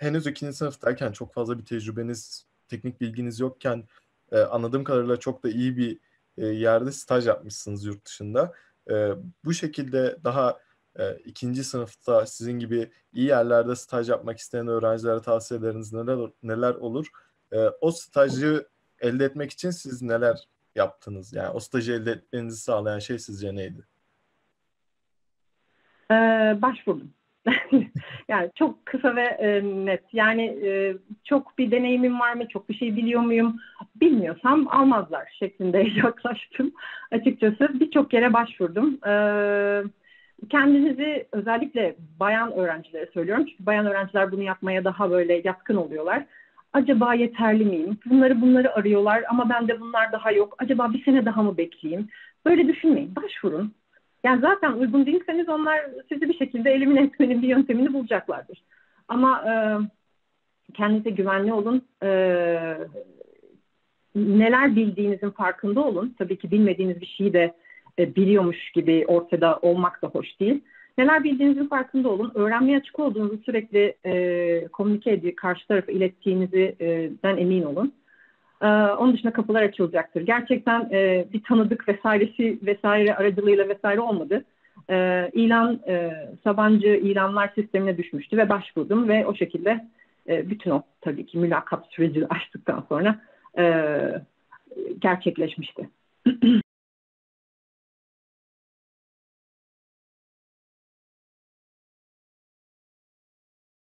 henüz ikinci sınıftayken çok fazla bir tecrübeniz, teknik bilginiz yokken anladığım kadarıyla çok da iyi bir yerde staj yapmışsınız yurt dışında. Bu şekilde daha ikinci sınıfta sizin gibi iyi yerlerde staj yapmak isteyen öğrencilere tavsiyeleriniz neler olur? O stajı elde etmek için siz neler yaptınız? Yani o stajı elde etmenizi sağlayan şey sizce neydi? Başvurdum. Yani çok kısa ve net. Yani çok bir deneyimim var mı, çok bir şey biliyor muyum? Bilmiyorsam almazlar şeklinde yaklaştım. Açıkçası birçok yere başvurdum. Kendinizi özellikle bayan öğrencilere söylüyorum. Çünkü bayan öğrenciler bunu yapmaya daha böyle yatkın oluyorlar. Acaba yeterli miyim? Bunları arıyorlar ama bende bunlar daha yok. Acaba bir sene daha mı bekleyeyim? Böyle düşünmeyin. Başvurun. Yani zaten uygun değilseniz onlar sizi bir şekilde elimine etmenin bir yöntemini bulacaklardır. Ama kendinize güvenli olun. Neler bildiğinizin farkında olun. Tabii ki bilmediğiniz bir şeyi de biliyormuş gibi ortada olmak da hoş değil. Neler bildiğinizin farkında olun. Öğrenmeye açık olduğunuzu sürekli komünike edip karşı tarafa ilettiğinizden emin olun. Onun dışında kapılar açılacaktır. Gerçekten bir tanıdık vesaire aracılığıyla vesaire olmadı. Sabancı ilanlar sistemine düşmüştü ve başvurdum ve o şekilde bütün o tabii ki mülakat sürecini açtıktan sonra gerçekleşmişti.